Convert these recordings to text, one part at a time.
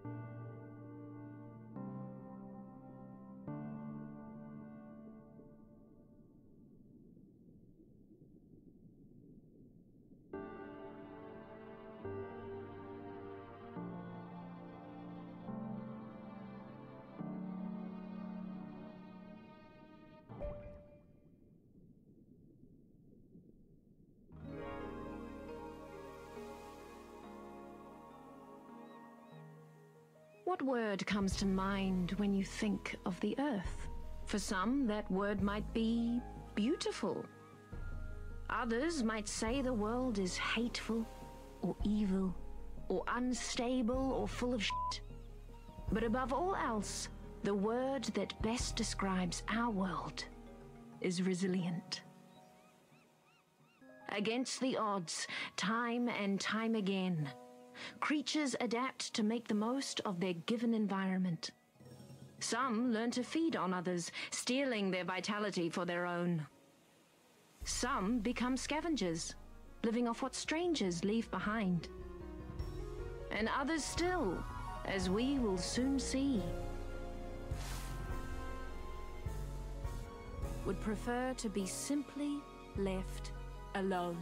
What word comes to mind when you think of the Earth? For some, that word might be beautiful. Others might say the world is hateful, or evil, or unstable, or full of shit. But above all else, the word that best describes our world is resilient. Against the odds, time and time again, creatures adapt to make the most of their given environment. Some learn to feed on others, stealing their vitality for their own. Some become scavengers, living off what strangers leave behind. And others still, as we will soon see, would prefer to be simply left alone.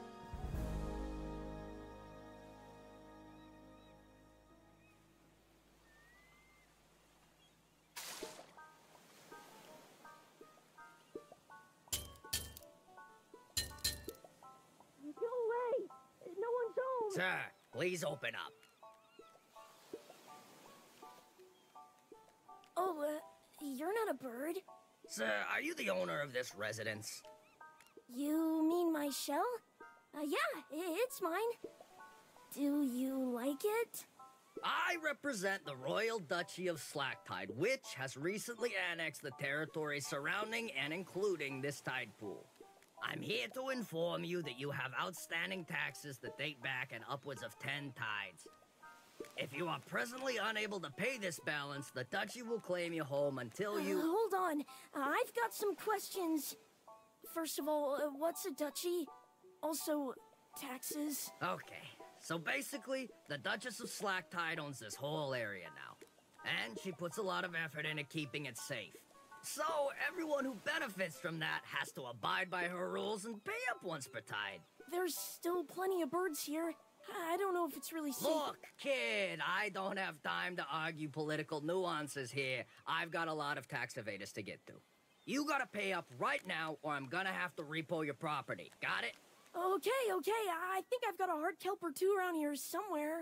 Go away! No one's home! Sir, please open up. Oh, you're not a bird. Sir, are you the owner of this residence? You mean my shell? Yeah, it's mine. Do you like it? I represent the Royal Duchy of Slacktide, which has recently annexed the territory surrounding and including this tide pool. I'm here to inform you that you have outstanding taxes that date back in upwards of 10 tides. If you are presently unable to pay this balance, the Duchy will claim you home until you... Hold on. I've got some questions. First of all, what's a duchy? Also, taxes. Okay, so basically, the Duchess of Slacktide owns this whole area now. And she puts a lot of effort into keeping it safe. So, everyone who benefits from that has to abide by her rules and pay up once per tide. There's still plenty of birds here. I don't know if it's really safe. Look, kid, I don't have time to argue political nuances here. I've got a lot of tax evaders to get to. You gotta pay up right now, or I'm gonna have to repo your property. Got it? Okay. I think I've got a hard kelp or two around here somewhere.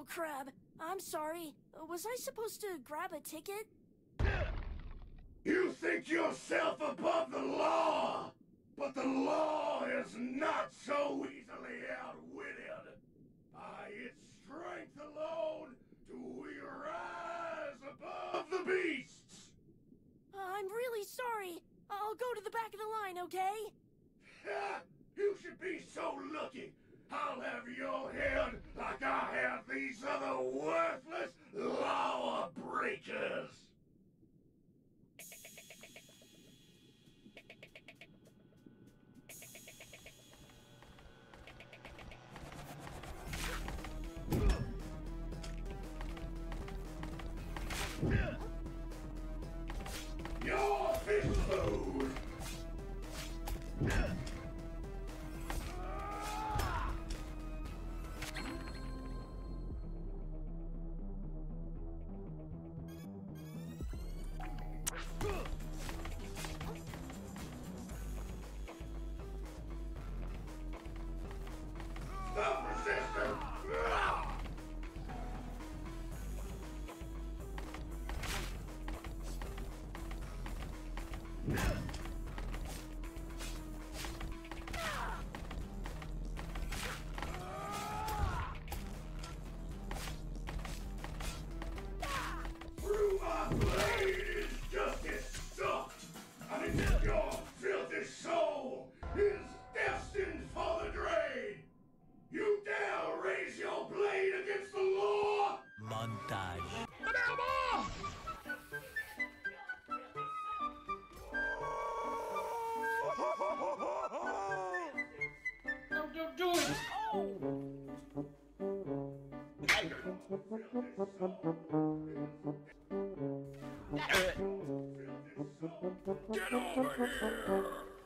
little crab. I'm sorry. Was I supposed to grab a ticket? You think yourself above the law, but the law is not so easily outwitted. By its strength alone do we rise above the beasts. I'm really sorry. I'll go to the back of the line, okay? You should be so lucky. I'll have your head like I have these other worthless law breakers. Your fish food! Stop resisting! Through my blade is justice sucked, and your filthy soul is destined for the drain. You dare raise your blade against the law? Montage. No, don't do it! Get over here!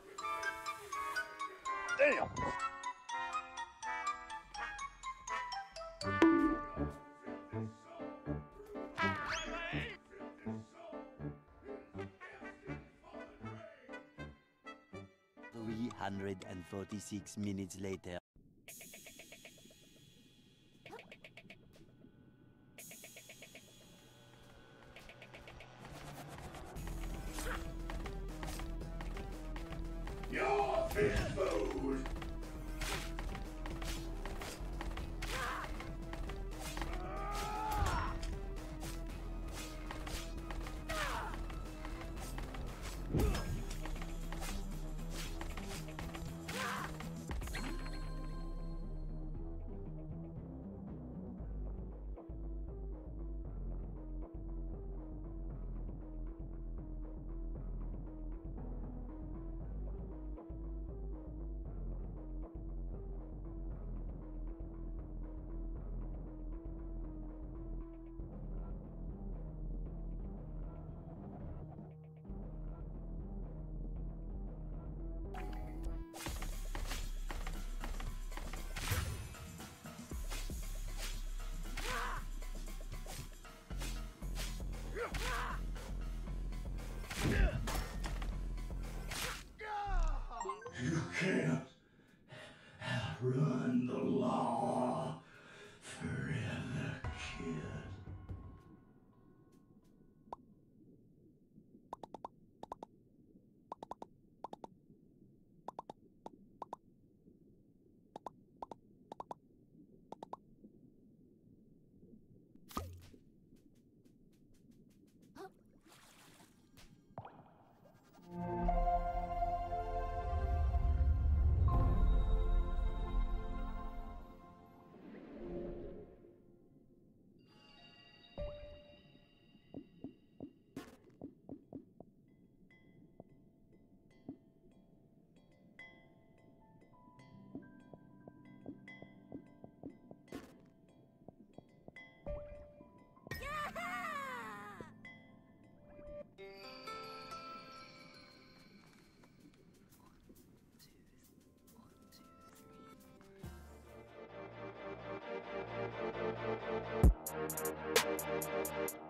Damn! Three 346 minutes later. Your fish food! You can't outrun the law forever, kid. Yeah!